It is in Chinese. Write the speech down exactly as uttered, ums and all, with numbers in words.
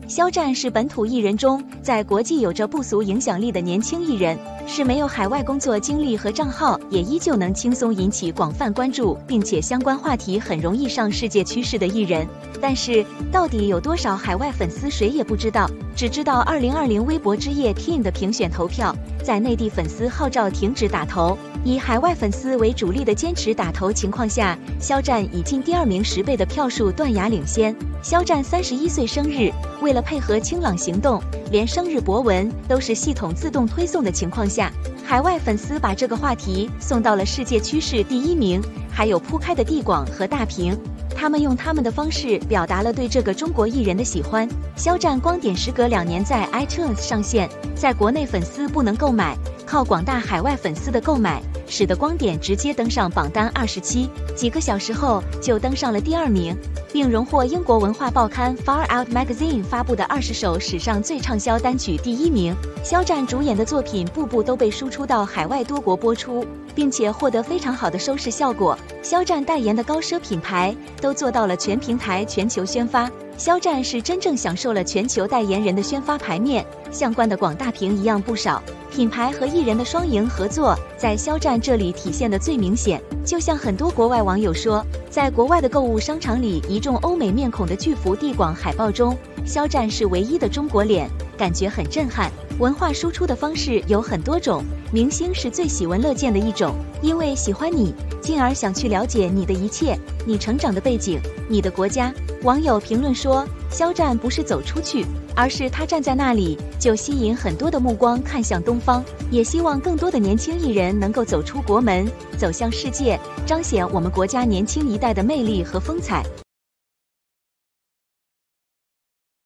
肖战是本土艺人中在国际有着不俗影响力的年轻艺人，是没有海外工作经历和账号也依旧能轻松引起广泛关注，并且相关话题很容易上世界趋势的艺人。但是到底有多少海外粉丝，谁也不知道，只知道二零二零微博之夜 Teen 的评选投票，在内地粉丝号召停止打头，以海外粉丝为主力的坚持打头情况下，肖战以近第二名十倍的票数断崖领先。肖战三十一岁生日，为了配合清朗行动，连生日博文都是系统自动推送的情况下，海外粉丝把这个话题送到了世界趋势第一名，还有铺开的地广和大屏。他们用他们的方式表达了对这个中国艺人的喜欢。肖战光点时隔两年在 iTunes 上线，在国内粉丝不能购买，靠广大海外粉丝的购买，使得光点直接登上榜单二十七，几个小时后就登上了第二名，并荣获英国文化报刊 Far Out Magazine 发布的二十首史上最畅销单曲第一名。肖战主演的作品步步都被输出到海外多国播出，并且获得非常好的收视效果。肖战代言的高奢品牌都做到了全平台全球宣发。肖战是真正享受了全球代言人的宣发牌面，相关的广大屏一样不少。品牌和艺人的双赢合作，在肖战这里体现的最明显。就像很多国外网友说，在国外的购物商场里，一众欧美面孔的巨幅地广海报中，肖战是唯一的中国脸，感觉很震撼。文化输出的方式有很多种，明星是最喜闻乐见的一种，因为喜欢你，进而想去了解你的一切，你成长的背景，你的国家。网友评论说，肖战不是走出去，而是他站在那里就吸引很多的目光看向东方，也希望更多的年轻艺人能够走出国门，走向世界，彰显我们国家年轻一代的魅力和风采。